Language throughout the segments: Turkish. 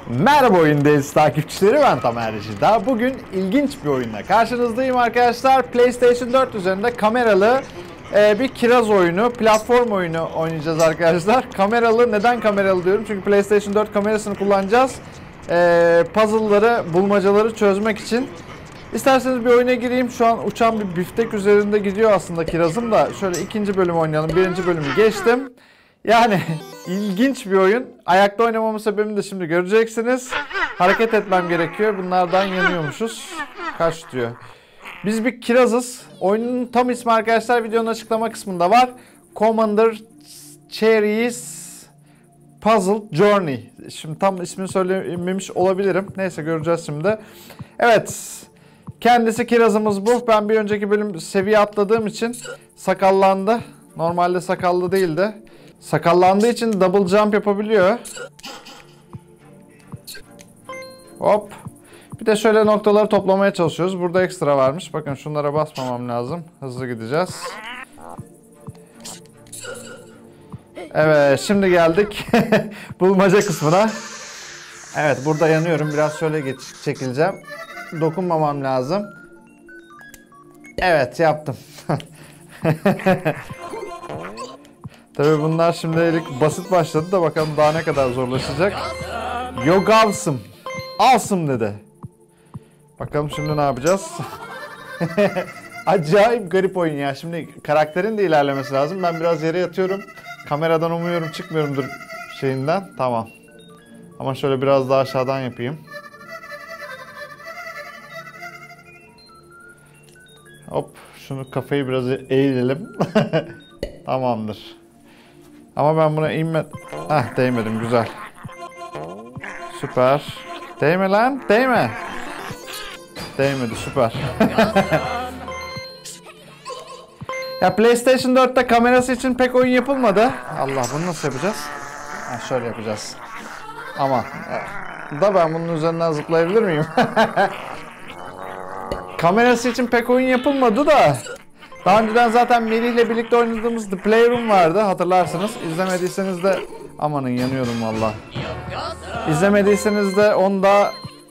Merhaba Oyundayız takipçileri, ben Tamer Cida. Bugün ilginç bir oyunla karşınızdayım arkadaşlar. PlayStation 4 üzerinde kameralı bir kiraz oyunu, platform oyunu oynayacağız arkadaşlar. Kameralı, neden kameralı diyorum? Çünkü PlayStation 4 kamerasını kullanacağız. Puzzle'ları, bulmacaları çözmek için. İsterseniz bir oyuna gireyim. Şu an uçan bir biftek üzerinde gidiyor aslında kirazım da. Şöyle ikinci bölüm oynayalım. Birinci bölümü geçtim. Yani ilginç bir oyun. Ayakta oynamamın sebebini de şimdi göreceksiniz. Hareket etmem gerekiyor. Bunlardan yanıyormuşuz. Kaç diyor. Biz bir kirazız. Oyunun tam ismi arkadaşlar videonun açıklama kısmında var. Commander Cherry's Puzzle Journey. Şimdi tam ismini söylememiş olabilirim. Neyse, göreceğiz şimdi. Evet. Kendisi kirazımız bu. Ben bir önceki bölüm seviye atladığım için sakallandı. Normalde sakallı değildi. Sakallandığı için double jump yapabiliyor. Hop. Bir de şöyle noktaları toplamaya çalışıyoruz. Burada ekstra varmış. Bakın şunlara basmamam lazım. Hızlı gideceğiz. Evet, şimdi geldik bulmaca kısmına. Evet, burada yanıyorum. Biraz şöyle çekileceğim. Dokunmamam lazım. Evet, yaptım. Tabii bunlar şimdilik basit başladı da bakalım daha ne kadar zorlaşacak. Yogavsım. Awesome dedi. Bakalım şimdi ne yapacağız? Acayip garip oyun ya. Şimdi karakterin de ilerlemesi lazım. Ben biraz yere yatıyorum. Kameradan umuyorum çıkmıyorumdur şeyinden. Tamam. Ama şöyle biraz daha aşağıdan yapayım. Hop. Şunu kafayı biraz eğilelim. Tamamdır. Ama ben buna inme... Heh, değmedim, güzel. Süper. Değme lan, değme. Değmedi, süper. Ya PlayStation 4'te kamerası için pek oyun yapılmadı. Allah, bunu nasıl yapacağız? Ha, şöyle yapacağız. Ama da ben bunun üzerinden zıplayabilir miyim? Kamerası için pek oyun yapılmadı da. Daha önceden zaten Melih ile birlikte oynadığımız The Playroom vardı, hatırlarsınız. İzlemediyseniz de amanın yanıyordum valla. İzlemediyseniz de onu da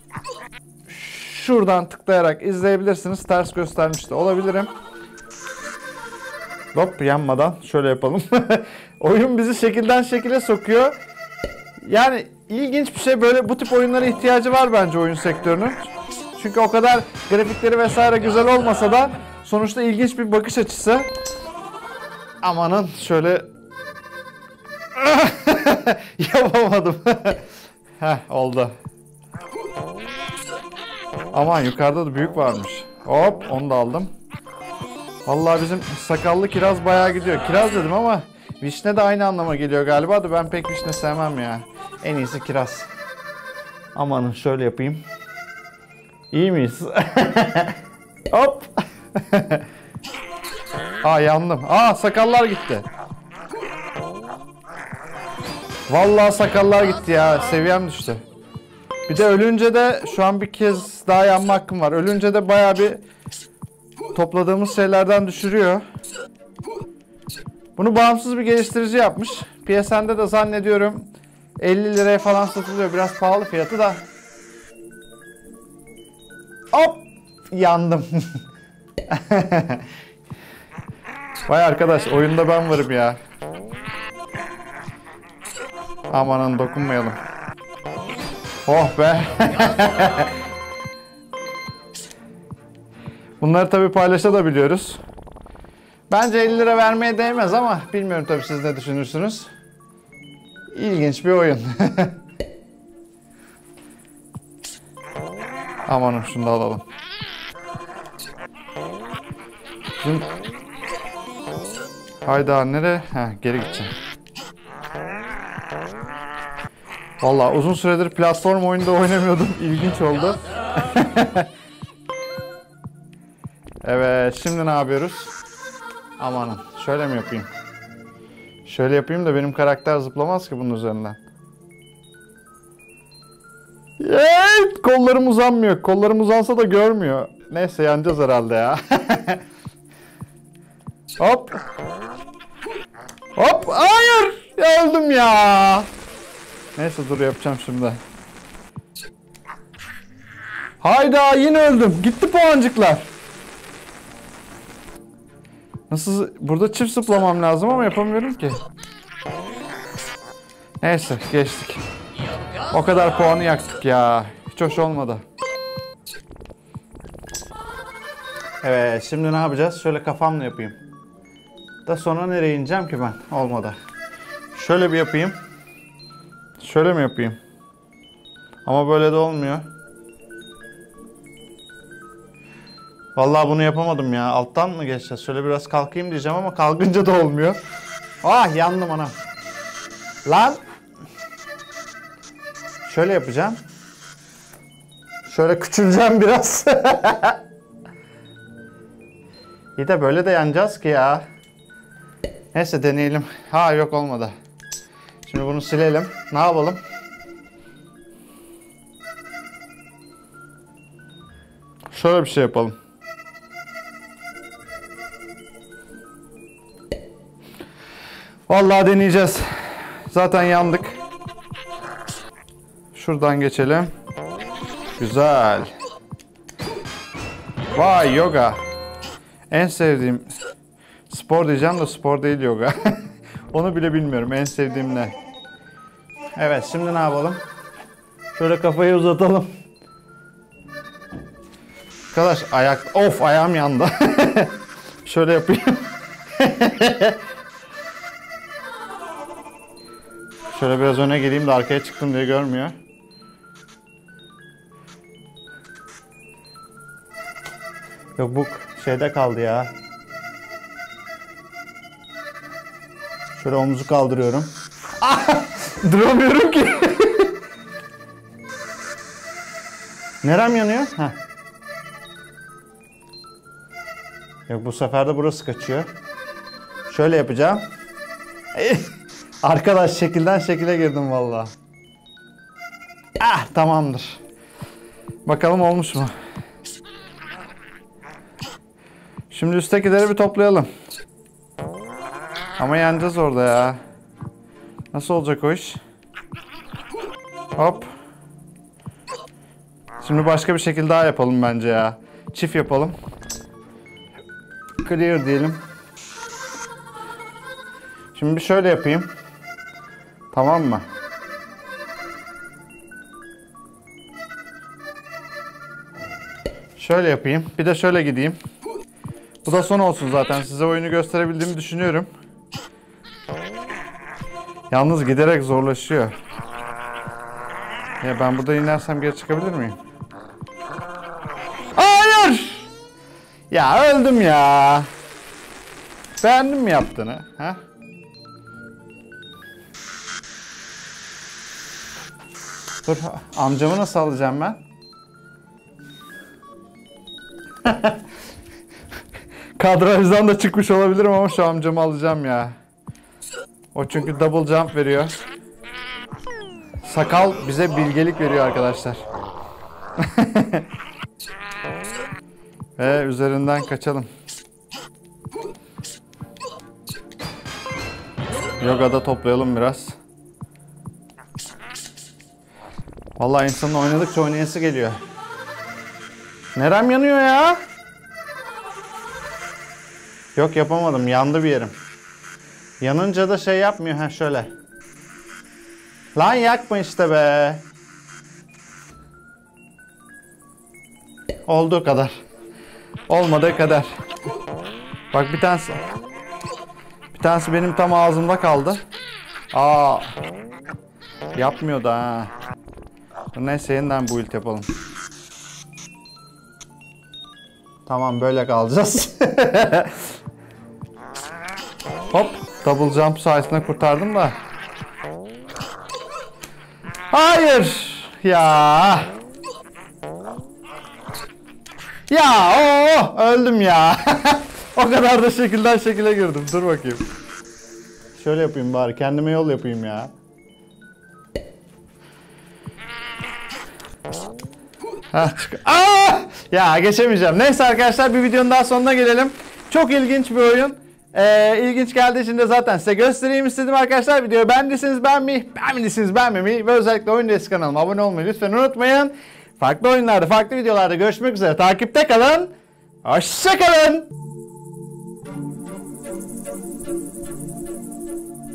şuradan tıklayarak izleyebilirsiniz. Ters göstermiş de olabilirim. Hop, yanmadan şöyle yapalım. Oyun bizi şekilden şekile sokuyor. Yani ilginç bir şey, böyle bu tip oyunlara ihtiyacı var bence oyun sektörünün. Çünkü o kadar grafikleri vesaire güzel olmasa da sonuçta ilginç bir bakış açısı. Amanın şöyle yapamadım. Heh, oldu. Aman, yukarıda da büyük varmış. Hop, onu da aldım. Vallahi bizim sakallı kiraz bayağı gidiyor. Kiraz dedim ama vişne de aynı anlama geliyor galiba da ben pek vişne sevmem ya. En iyisi kiraz. Amanın şöyle yapayım. İyi miyiz? Hop. Aa, yandım. Aa, sakallar gitti. Vallahi sakallar gitti ya. Seviyem düştü. Bir de ölünce de şu an bir kez daha yanma hakkım var. Ölünce de bayağı bir topladığımız şeylerden düşürüyor. Bunu bağımsız bir geliştirici yapmış. PSN'de de zannediyorum 50 liraya falan satılıyor. Biraz pahalı fiyatı da. Hop! Yandım. Vay arkadaş, oyunda ben varım ya. Amanın, dokunmayalım. Oh be. Bunları tabii paylaşabiliyoruz. Bence 50 lira vermeye değmez ama bilmiyorum tabii, siz ne düşünürsünüz. İlginç bir oyun. Amanın, şunu da alalım. Şimdi... Hayda, nereye? Heh, geri gideceğim. Vallahi uzun süredir platform oyunda oynamıyordum. İlginç oldu. Evet, şimdi ne yapıyoruz? Amanın, şöyle mi yapayım? Şöyle yapayım da benim karakter zıplamaz ki bunun üzerinden. Evet, kollarım uzanmıyor. Kollarım uzansa da görmüyor. Neyse, yanacağız herhalde ya. Hop. Hop, hayır. Öldüm ya. Neyse, dur yapacağım şimdi. Hayda yine öldüm. Gitti puancıklar. Nasıl? Burada çift zıplamam lazım ama yapamıyorum ki. Neyse geçtik. O kadar puanı yaktık ya. Hiç hoş olmadı. Evet şimdi ne yapacağız? Şöyle kafamla yapayım. Da sonra nereye ineceğim ki ben? Olmadı. Şöyle bir yapayım. Şöyle mi yapayım? Ama böyle de olmuyor. Vallahi bunu yapamadım ya. Alttan mı geçeceğiz? Şöyle biraz kalkayım diyeceğim ama kalkınca da olmuyor. Ah yandım anam. Lan. Şöyle yapacağım. Şöyle küçüleceğim biraz. İyi de böyle de yanacağız ki ya. Neyse deneyelim. Ha yok olmadı. Şimdi bunu silelim. Ne yapalım? Şöyle bir şey yapalım. Vallahi deneyeceğiz. Zaten yandık. Şuradan geçelim. Güzel. Vay yoga. En sevdiğim spor diyeceğim de spor değil yoga. Onu bile bilmiyorum. En sevdiğim ne? Evet şimdi ne yapalım? Şöyle kafayı uzatalım. Arkadaş ayak... Of ayağım yandı. Şöyle yapayım. Şöyle biraz öne geleyim de arkaya çıktım diye görmüyor. Yok bu şeyde kaldı ya. Şöyle omuzu kaldırıyorum. Duramıyorum ki. Nerem yanıyor? Heh. Yok bu sefer de burası kaçıyor. Şöyle yapacağım. Arkadaş şekilden şekile girdim vallahi. Ah tamamdır. Bakalım olmuş mu? Şimdi üsttekileri bir toplayalım. Ama yeneceğiz orada ya. Nasıl olacak o iş? Hop. Şimdi başka bir şekilde daha yapalım bence ya. Çift yapalım. Clear diyelim. Şimdi bir şöyle yapayım. Tamam mı? Şöyle yapayım. Bir de şöyle gideyim. Bu da son olsun zaten. Size oyunu gösterebildiğimi düşünüyorum. Yalnız giderek zorlaşıyor. Ya ben burada inersem geri çıkabilir miyim? Hayır! Ya öldüm ya. Beğendin mi yaptığını? Ha? Dur amcamı nasıl alacağım ben? Kadrajdan da çıkmış olabilirim ama şu amcamı alacağım ya. O çünkü double jump veriyor. Sakal bize bilgelik veriyor arkadaşlar. Ve üzerinden kaçalım. Yoga'da toplayalım biraz. Vallahi insanın oynadıkça oynayası geliyor. Nerem yanıyor ya? Yok yapamadım. Yandı bir yerim. Yanınca da şey yapmıyor. Ha şöyle. Lan yakma işte be. Olduğu kadar. Olmadığı kadar. Bak bir tanesi. Bir tanesi benim tam ağzımda kaldı. Aa. Yapmıyordu ha. Neyse yeniden build yapalım. Tamam böyle kalacağız. Hop. Double jump sayesinde kurtardım da. Hayır. Ya. Ya öldüm ya. O kadar da şekilden şekile girdim. Dur bakayım. Şöyle yapayım bari. Kendime yol yapayım ya. Aa! Ya geçemeyeceğim. Neyse arkadaşlar bir videonun daha sonuna gelelim. Çok ilginç bir oyun. İlginç geldiği için de zaten size göstereyim istedim arkadaşlar. Videoyu beğendiyseniz beğenmeyi, beğenmediyseniz beğenmemeyi ve özellikle Oyun Diyesi kanalıma abone olmayı lütfen unutmayın. Farklı oyunlarda, farklı videolarda görüşmek üzere. Takipte kalın. Hoşça kalın.